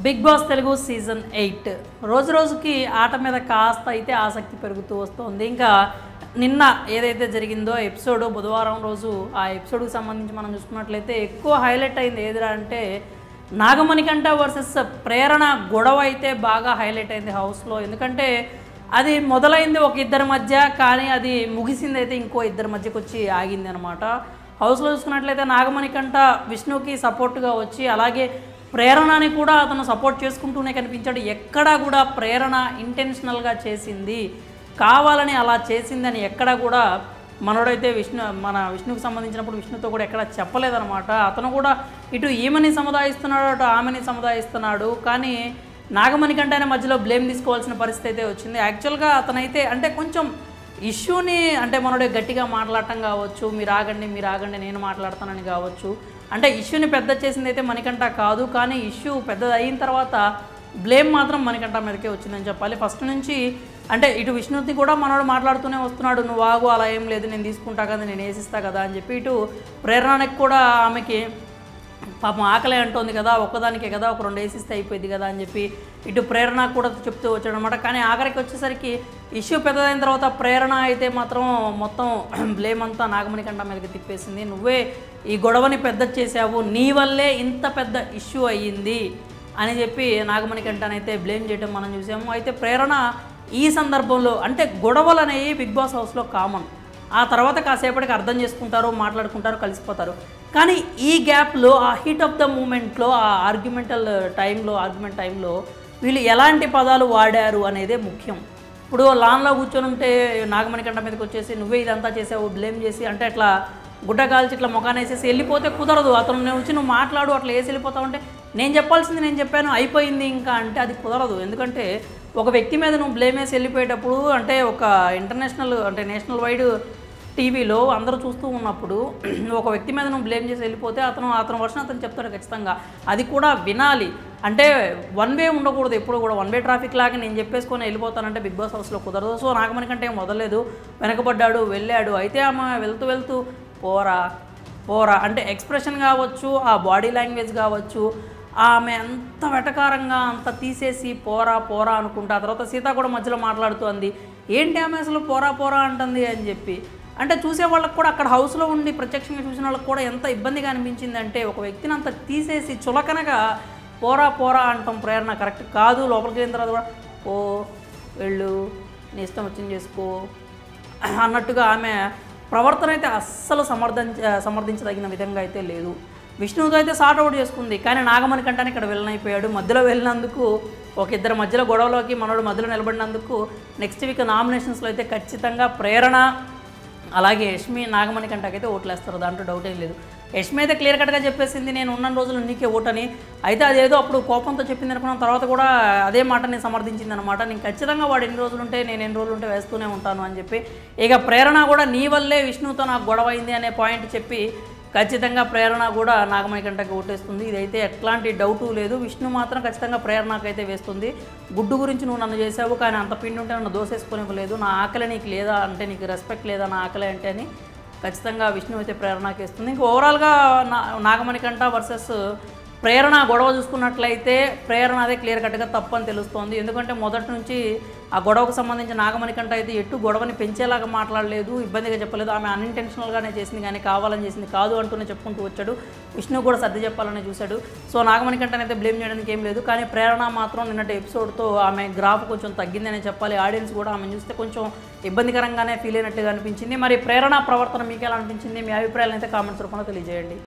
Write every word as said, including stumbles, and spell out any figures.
Big boss Telugu season eight రోజు రోజుకి ఆట మీద కాస్త అయితే ఆసక్తి పెరుగుతూ వస్తుంది. ఇంకా నిన్న ఏదైతే జరిగిందో ఎపిసోడ్ బుధవారం రోజు ఆ ఎపిసోడ్కి సంబంధించి మనం చూసుకున్నట్లయితే ఎక్కువ హైలైట్ అయింది ఏదిరా అంటే నాగమణికంఠ వర్సెస్ ప్రేరణ గొడవ అయితే బాగా హైలైట్ అయింది హౌస్లో. ఎందుకంటే అది మొదలైంది ఒక ఇద్దరి మధ్య, కానీ అది ముగిసింది అయితే ఇంకో ఇద్దరి మధ్యకు వచ్చి ఆగింది అనమాట. హౌస్లో చూసుకున్నట్లయితే నాగమణికంఠ విష్ణుకి సపోర్ట్గా వచ్చి అలాగే ప్రేరణని కూడా అతను సపోర్ట్ చేసుకుంటూనే కనిపించాడు. ఎక్కడా కూడా ప్రేరణ ఇంటెన్షనల్గా చేసింది, కావాలని అలా చేసిందని ఎక్కడా కూడా మనోడైతే విష్ణు మన విష్ణుకు సంబంధించినప్పుడు విష్ణుతో కూడా ఎక్కడా చెప్పలేదనమాట. అతను కూడా ఇటు ఈమెని సముదాయిస్తున్నాడు, అటు ఆమెని సముదాయిస్తున్నాడు. కానీ నాగమణికంఠ మధ్యలో బ్లేమ్ తీసుకోవాల్సిన పరిస్థితి అయితే వచ్చింది. యాక్చువల్గా అతనైతే అంటే కొంచెం ఇష్యూని అంటే మనోడే గట్టిగా మాట్లాడటం కావచ్చు, మీరు ఆగండి మీరు ఆగండి నేను మాట్లాడతానని కావచ్చు, అంటే ఇష్యూని పెద్ద చేసింది అయితే మణికంఠ కాదు. కానీ ఇష్యూ పెద్దది అయిన తర్వాత బ్లేమ్ మాత్రం మణికంఠ మీదకే వచ్చిందని చెప్పాలి. ఫస్ట్ నుంచి అంటే ఇటు విష్ణుని కూడా మనోడు మాట్లాడుతూనే వస్తున్నాడు, నువ్వు ఆగు అలా ఏం లేదు నేను తీసుకుంటా కదా నేను వేసిస్తా కదా అని చెప్పి. ఇటు ప్రేరణకి కూడా ఆమెకి పాపం ఆకలి అంటోంది కదా, ఒక్కదానికే కదా ఒక రెండు వేసిస్తే అయిపోయింది కదా అని చెప్పి ఇటు ప్రేరణ కూడా చెప్తూ వచ్చాడు అనమాట. కానీ ఆఖరికి వచ్చేసరికి ఇష్యూ పెద్దదైన తర్వాత ప్రేరణ అయితే మాత్రం మొత్తం బ్లేమ్ అంతా నాగమణికంఠ మీదకి తిప్పేసింది. నువ్వే ఈ గొడవని పెద్ద చేసావు, నీ వల్లే ఇంత పెద్ద ఇష్యూ అయ్యింది అని చెప్పి నాగమణికంఠనైతే బ్లేమ్ చేయడం మనం చూసాము. అయితే ప్రేరణ ఈ సందర్భంలో అంటే గొడవలు అనేవి బిగ్ బాస్ హౌస్లో కామన్, ఆ తర్వాత కాసేపటికి అర్థం చేసుకుంటారు, మాట్లాడుకుంటారు, కలిసిపోతారు. కానీ ఈ గ్యాప్లో ఆ హీట్ ఆఫ్ ద మూమెంట్లో ఆ ఆర్గ్యుమెంటల్ టైంలో ఆర్గ్యుమెంట్ టైంలో వీళ్ళు ఎలాంటి పదాలు వాడారు అనేదే ముఖ్యం. ఇప్పుడు లాన్లో కూర్చొని ఉంటే నాగమణికంఠ మీదకి వచ్చేసి నువ్వే ఇదంతా చేసావు బ్లేమ్ చేసి అంటే అట్లా గుడ్డ కాల్చి ఇట్లా ముఖాన్ని వేసేసి వెళ్ళిపోతే కుదరదు. అతను నేను వచ్చి నువ్వు మాట్లాడు అట్లా వేసి వెళ్ళిపోతావు అంటే నేను చెప్పాల్సింది నేను చెప్పాను అయిపోయింది ఇంకా అంటే అది కుదరదు. ఎందుకంటే ఒక వ్యక్తి మీద నువ్వు బ్లేమ్ వేసి వెళ్ళిపోయేటప్పుడు అంటే ఒక ఇంటర్నేషనల్ అంటే నేషనల్ వైడ్ టీవీలో అందరూ చూస్తూ ఉన్నప్పుడు ఒక వ్యక్తి మీద నువ్వు బ్లేమ్ చేసి వెళ్ళిపోతే అతను అతను వర్షన్ అతను చెప్తాడు ఖచ్చితంగా, అది కూడా వినాలి. అంటే వన్ వే ఉండకూడదు ఎప్పుడు కూడా, వన్ వే ట్రాఫిక్ లాగా నేను చెప్పేసుకొని వెళ్ళిపోతానంటే బిగ్ బాస్ హౌస్లో కుదరదు. సో నాగమణికంఠ ఏం వదలలేదు, వెనకబడ్డాడు, వెళ్ళాడు. అయితే ఆమె వెళ్తూ వెళ్తూ పోరా పోరా అంటే ఎక్స్ప్రెషన్ కావచ్చు, ఆ బాడీ లాంగ్వేజ్ కావచ్చు, ఆమె అంత వెటకారంగా అంత తీసేసి పోరా పోరా అనుకుంటా. ఆ తర్వాత సీత కూడా మధ్యలో మాట్లాడుతోంది, ఏంటి ఆమె అసలు పోరా పోరా అంటుంది అని చెప్పి. అంటే చూసే వాళ్ళకి కూడా అక్కడ హౌస్లో ఉండి ప్రత్యక్షంగా చూసిన వాళ్ళకి కూడా ఎంత ఇబ్బందిగా అనిపించింది అంటే ఒక వ్యక్తిని అంత తీసేసి చులకనగా పోరా పోరా అంటాం ప్రేరణ కరెక్ట్ కాదు. లోపలికి వెళ్ళిన తర్వాత కూడా ఓ వెళ్ళు నీ ఇష్టం వచ్చింది చేసుకో అన్నట్టుగా ఆమె ప్రవర్తన అయితే అస్సలు సమర్థించ సమర్థించదగిన విధంగా అయితే లేదు. విష్ణువుతో అయితే సార్ట్ అవుట్ చేసుకుంది, కానీ నాగమణికంఠని ఇక్కడ వెళ్ళనైపోయాడు. మధ్యలో వెళ్ళినందుకు ఒక ఇద్దరు మధ్యలో గొడవలోకి మనోడు మధ్యలో నిలబడినందుకు నెక్స్ట్ వీక్ నామినేషన్స్లో అయితే ఖచ్చితంగా ప్రేరణ అలాగే యష్మి నాగమణికంఠకి అయితే ఓట్లేస్తారు, దాంట్లో డౌట్ ఏం లేదు. యష్మి అయితే క్లియర్ కట్గా చెప్పేసింది నేను ఉన్న రోజులు నీకే ఓటని. అయితే అదేదో అప్పుడు కోపంతో చెప్పింది అనుకున్న తర్వాత కూడా అదే మాటని సమర్థించింది అనమాట. నేను ఖచ్చితంగా వాడు ఎన్ని రోజులు ఉంటే నేను ఎన్ని రోజులు ఉంటే వేస్తూనే ఉంటాను అని చెప్పి. ఇక ప్రేరణ కూడా నీ వల్లే విష్ణుతో నాకు గొడవ అయింది అనే పాయింట్ చెప్పి ఖచ్చితంగా ప్రేరణ కూడా నాగమణికంఠకి ఓటేస్తుంది. ఇదైతే ఎట్లాంటి డౌటు లేదు. విష్ణు మాత్రం ఖచ్చితంగా ప్రేరణకు అయితే వేస్తుంది. గుడ్డు గురించి నువ్వు నన్ను చేసావు, కానీ అంత పిండి ఉంటే నన్ను దోసేసుకోనివ్వలేదు, నా ఆకలి నీకు లేదా అంటే నీకు రెస్పెక్ట్ లేదా నా ఆకలి అంటే అని ఖచ్చితంగా విష్ణు అయితే ప్రేరణకి వేస్తుంది. ఇంకా ఓవరాల్గా నా నాగమణికంఠ వర్సెస్ ప్రేరణ గొడవ చూసుకున్నట్లయితే ప్రేరణ అదే క్లియర్ కట్గా తప్పని తెలుస్తోంది. ఎందుకంటే మొదటి నుంచి ఆ గొడవకు సంబంధించి నాగమణికంఠ అయితే ఎటు గొడవని పెంచేలాగా మాట్లాడలేదు, ఇబ్బందిగా చెప్పలేదు. ఆమె అన్ఇంటెన్షనల్గానే చేసింది కానీ కావాలని చేసింది కాదు అంటూనే చెప్పుకుంటూ వచ్చాడు. విష్ణు కూడా సర్ది చెప్పాలని చూశాడు. సో నాగమణికంఠని అయితే బ్లేమ్ చేయడానికి ఏం లేదు. కానీ ప్రేరణ మాత్రం నిన్నటి ఎపిసోడ్తో ఆమె గ్రాఫ్ కొంచెం తగ్గిందని చెప్పాలి. ఆడియన్స్ కూడా ఆమె చూస్తే కొంచెం ఇబ్బందికరంగానే ఫీల్ అయినట్టుగా అనిపించింది. మరి ప్రేరణ ప్రవర్తన మీకు ఎలా అనిపించింది? మీ అభిప్రాయాలను అయితే కామెంట్స్ రూపంలో తెలియజేయండి.